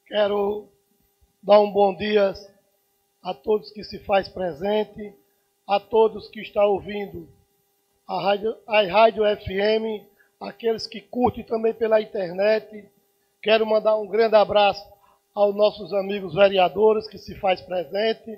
Quero dar um bom dia a todos que se faz presente, a todos que estão ouvindo a Rádio FM, aqueles que curtem também pela internet. Quero mandar um grande abraço aos nossos amigos vereadores que se faz presente.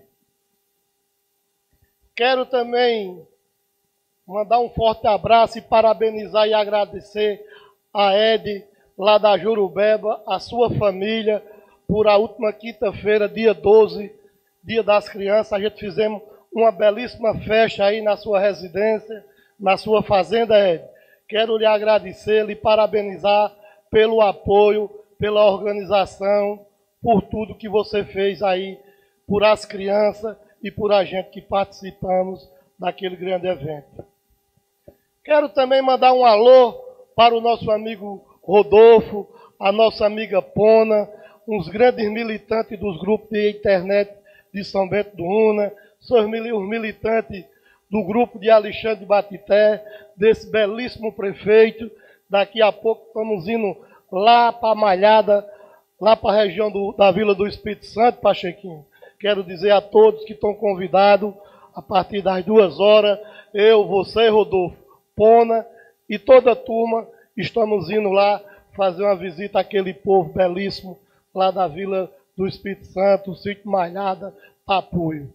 Quero também mandar um forte abraço e parabenizar e agradecer a Ed, lá da Jurubeba, a sua família, por a última quinta-feira, dia 12, Dia das Crianças, a gente fizemos uma belíssima festa aí na sua residência, na sua fazenda, Ed. Quero lhe agradecer, lhe parabenizar pelo apoio, pela organização, por tudo que você fez aí, por as crianças e por a gente que participamos daquele grande evento. Quero também mandar um alô para o nosso amigo Rodolfo, a nossa amiga Pona, uns grandes militantes dos grupos de internet de São Bento do Una, os militantes do grupo de Alexandre Batité, desse belíssimo prefeito. Daqui a pouco estamos indo lá para a Malhada, lá para a região da Vila do Espírito Santo, Pachequinho. Quero dizer a todos que estão convidados, a partir das 2 horas, eu, você, Rodolfo, Pona e toda a turma, estamos indo lá fazer uma visita àquele povo belíssimo, lá da Vila do Espírito Santo, o sítio Malhada, Tapuio.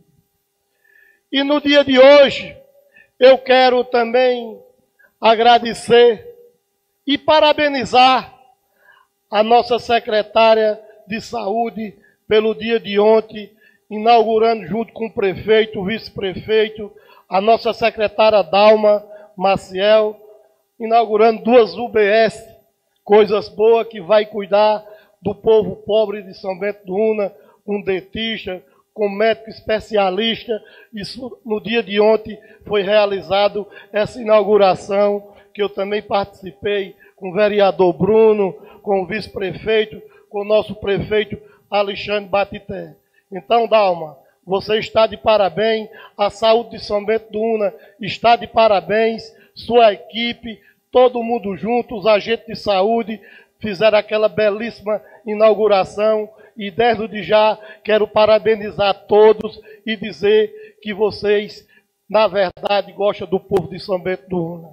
E no dia de hoje, eu quero também agradecer e parabenizar a nossa secretária de Saúde pelo dia de ontem, inaugurando junto com o prefeito, o vice-prefeito, a nossa secretária Dalma Maciel, inaugurando 2 UBS, coisas boas que vai cuidar do povo pobre de São Bento do Una, um dentista, com médico especialista. Isso no dia de ontem foi realizado essa inauguração, que eu também participei com o vereador Bruno, com o vice-prefeito, com o nosso prefeito Alexandre Batité. Então, Dalma, você está de parabéns, a saúde de São Bento do Una está de parabéns, sua equipe, todo mundo junto, os agentes de saúde, fizeram aquela belíssima inauguração e desde já quero parabenizar todos e dizer que vocês, na verdade, gostam do povo de São Bento do Una.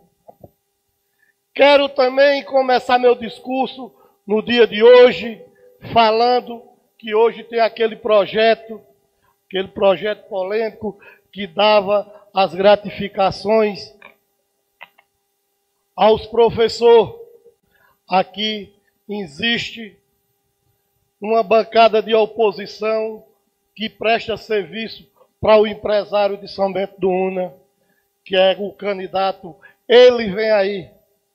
Quero também começar meu discurso no dia de hoje, falando que hoje tem aquele projeto polêmico que dava as gratificações aos professores. Aqui existe uma bancada de oposição que presta serviço para o empresário de São Bento do Una, que é o candidato, ele vem aí.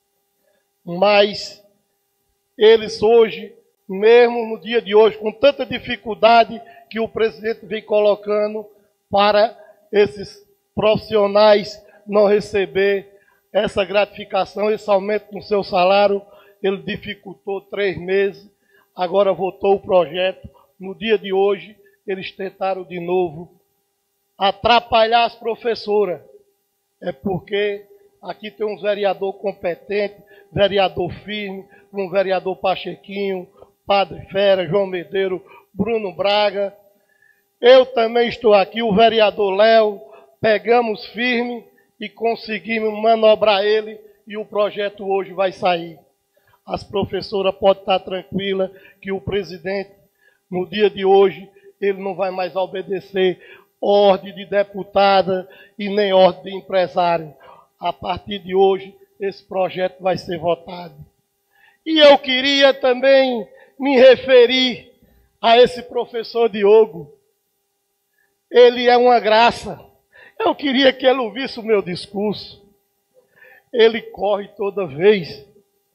Mas eles hoje, mesmo no dia de hoje, com tanta dificuldade que o presidente vem colocando para esses profissionais não receber essa gratificação, esse aumento no seu salário, ele dificultou 3 meses, agora votou o projeto. No dia de hoje, eles tentaram de novo atrapalhar as professoras. É porque aqui tem um vereador competente, vereador firme, um vereador Pachequinho, Padre Fera, João Medeiro, Bruno Braga. Eu também estou aqui, o vereador Léo, pegamos firme e conseguimos manobrar ele e o projeto hoje vai sair. As professoras podem estar tranquilas que o presidente, no dia de hoje, ele não vai mais obedecer ordem de deputada e nem ordem de empresário. A partir de hoje, esse projeto vai ser votado. E eu queria também me referir a esse professor Diogo. Ele é uma graça. Eu queria que ele ouvisse o meu discurso. Ele corre toda vez.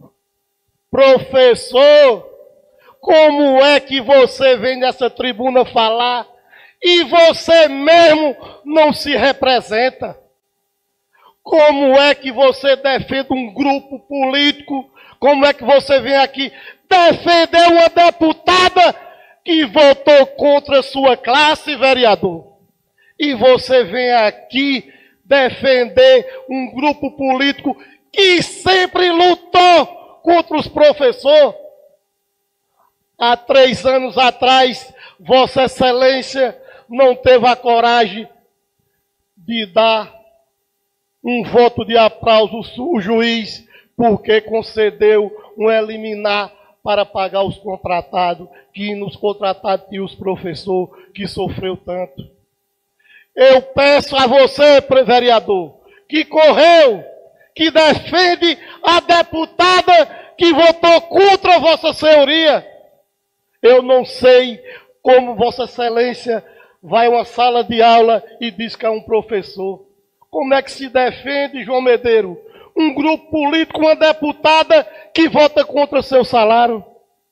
Professor, como é que você vem nessa tribuna falar e você mesmo não se representa? Como é que você defende um grupo político? Como é que você vem aqui defender uma deputada que votou contra a sua classe, vereador? E você vem aqui defender um grupo político que sempre lutou contra os professores? Há 3 anos atrás, Vossa Excelência não teve a coragem de dar um voto de aplauso ao juiz, porque concedeu um liminar para pagar os contratados, que nos contratados tinha os professores que sofreu tanto. Eu peço a você, vereador, que correu, que defende a deputada que votou contra Vossa Senhoria. Eu não sei como Vossa Excelência vai a uma sala de aula e diz que é um professor. Como é que se defende, João Medeiro, um grupo político, uma deputada que vota contra seu salário?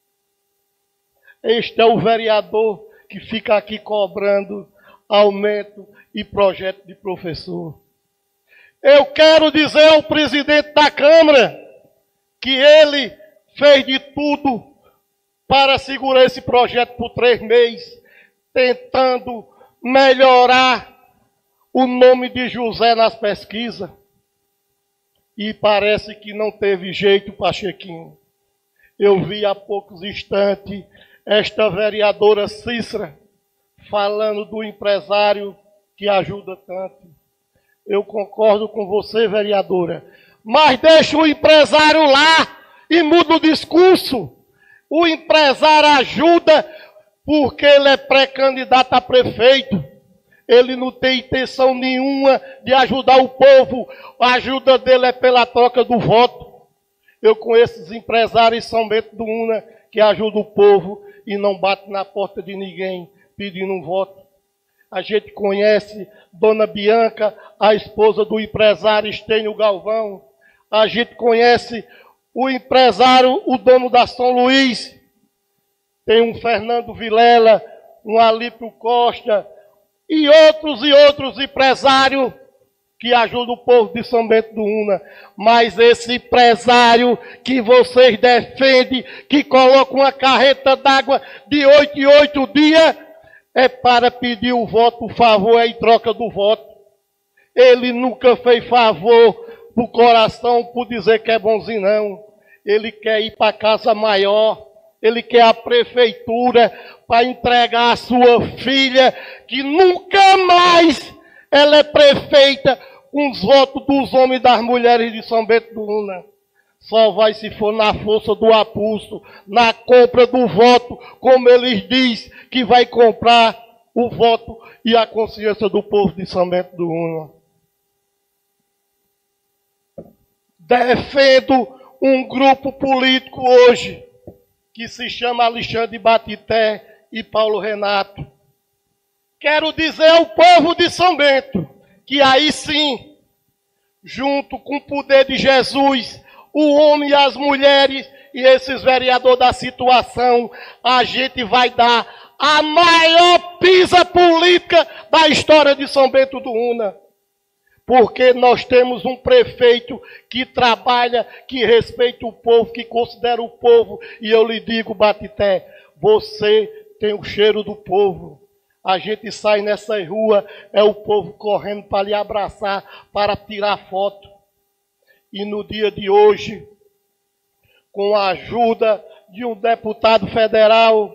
Este é o vereador que fica aqui cobrando aumento e projeto de professor. Eu quero dizer ao presidente da Câmara que ele fez de tudo para segurar esse projeto por 3 meses, tentando melhorar o nome de José nas pesquisas. E parece que não teve jeito, Pachequinho. Eu vi há poucos instantes esta vereadora Cícera falando do empresário que ajuda tanto. Eu concordo com você, vereadora, mas deixa o empresário lá e muda o discurso. O empresário ajuda porque ele é pré-candidato a prefeito. Ele não tem intenção nenhuma de ajudar o povo. A ajuda dele é pela troca do voto. Eu conheço os empresários em São Bento do Una que ajudam o povo e não batem na porta de ninguém pedindo um voto. A gente conhece Dona Bianca, a esposa do empresário Estênio Galvão. A gente conhece o empresário, o dono da São Luís. Tem um Fernando Vilela, um Alípio Costa e outros empresários que ajudam o povo de São Bento do Una. Mas esse empresário que vocês defendem, que coloca uma carreta d'água de 8 em 8 dias, é para pedir o voto, o favor é em troca do voto. Ele nunca fez favor pro coração por dizer que é bonzinho, não. Ele quer ir para casa maior. Ele quer a prefeitura para entregar a sua filha, que nunca mais ela é prefeita, com os votos dos homens e das mulheres de São Bento do Una. Só vai se for na força do apulso, na compra do voto, como eles dizem que vai comprar o voto e a consciência do povo de São Bento do Una. Defendo um grupo político hoje, que se chama Alexandre Batité e Paulo Renato. Quero dizer ao povo de São Bento, que aí sim, junto com o poder de Jesus, o homem e as mulheres e esses vereadores da situação, a gente vai dar a maior pisa política da história de São Bento do Una. Porque nós temos um prefeito que trabalha, que respeita o povo, que considera o povo. E eu lhe digo, Batité, você tem o cheiro do povo. A gente sai nessa rua, é o povo correndo para lhe abraçar, para tirar foto. E no dia de hoje, com a ajuda de um deputado federal,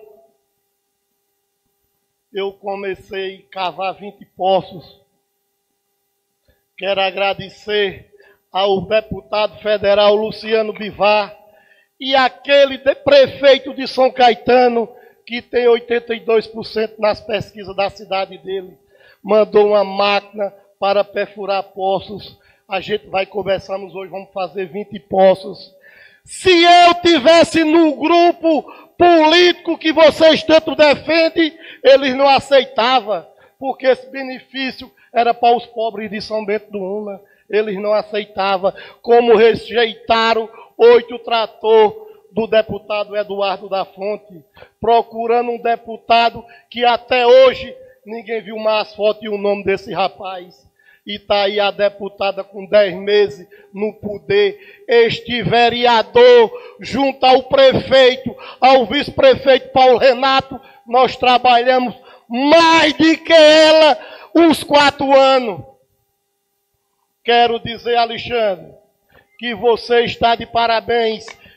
eu comecei a cavar 20 poços. Quero agradecer ao deputado federal Luciano Bivar e aquele prefeito de São Caetano, que tem 82% nas pesquisas da cidade dele. Mandou uma máquina para perfurar poços. A gente vai conversarmos hoje, vamos fazer 20 poços. Se eu tivesse no grupo político que vocês tanto defendem, eles não aceitavam, porque esse benefício era para os pobres de São Bento do Una. Eles não aceitavam, como rejeitaram 8 trator do deputado Eduardo da Fonte, procurando um deputado que até hoje ninguém viu mais foto e o nome desse rapaz. E está aí a deputada com 10 meses no poder. Este vereador, junto ao prefeito, ao vice-prefeito Paulo Renato, nós trabalhamos mais do que ela uns 4 anos. Quero dizer, Alexandre, que você está de parabéns.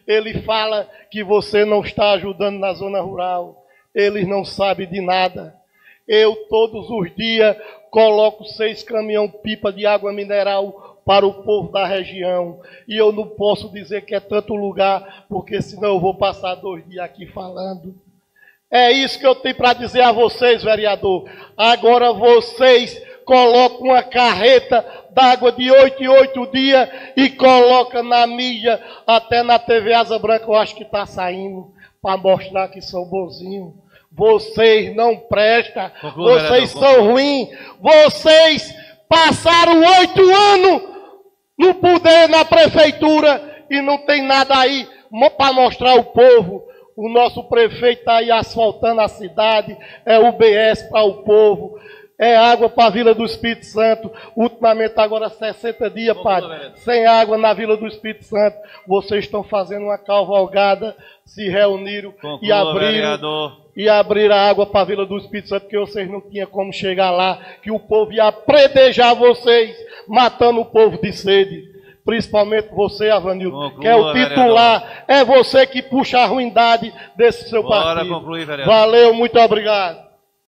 Ele fala que você não está ajudando na zona rural. Eles não sabem de nada. Eu, todos os dias, coloco 6 caminhão-pipa de água mineral para o povo da região. E eu não posso dizer que é tanto lugar, porque senão eu vou passar 2 dias aqui falando. É isso que eu tenho para dizer a vocês, vereador. Agora vocês colocam uma carreta d'água de 8 em 8 dias e colocam na mídia, até na TV Asa Branca, eu acho que está saindo, para mostrar que são bonzinhos. Vocês não prestam, vocês são ruins, vocês passaram 8 anos no poder, na prefeitura, e não tem nada aí para mostrar ao povo. O nosso prefeito está aí asfaltando a cidade, é UBS para o povo, é água para a Vila do Espírito Santo. Ultimamente, agora 60 dias, padre, sem água na Vila do Espírito Santo. Vocês estão fazendo uma cavalgada, se reuniram e abriram a água para a Vila do Espírito Santo, porque vocês não tinham como chegar lá, que o povo ia predejar vocês, matando o povo de sede. Principalmente você, Avanildo, que é o titular, vereador. É você que puxa a ruindade desse seu partido. Concluir, vereador. Valeu, muito obrigado.